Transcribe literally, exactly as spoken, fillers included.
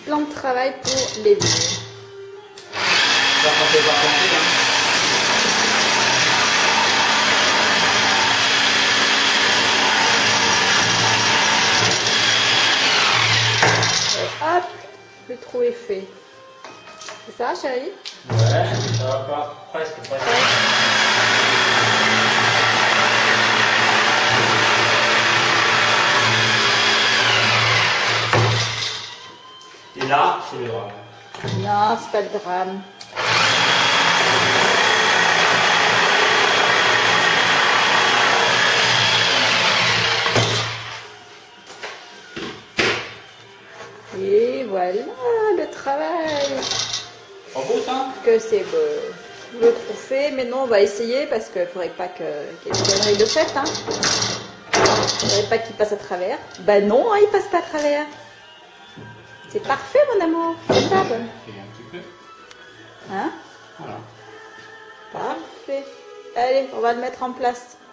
plan de travail pour les vignes. Ça, on peut pas compter, hein. Et hop, le trou est fait. C'est ça, chérie? Ouais, ça va pas. Presque, presque. Ouais. Et là, c'est le drame. Non, c'est pas le drame. Et voilà le travail. Pas beau ça? Que c'est beau. Le trou fait. Maintenant, on va essayer parce qu'il ne faudrait pas que- qu'il y ait une connerie de fait. Hein. Il ne faudrait pas qu'il passe à travers. Ben non, hein, il passe pas à travers. C'est parfait, mon amour. C'est ça, bon. Et un petit peu. Hein? Voilà. Parfait. Allez, on va le mettre en place.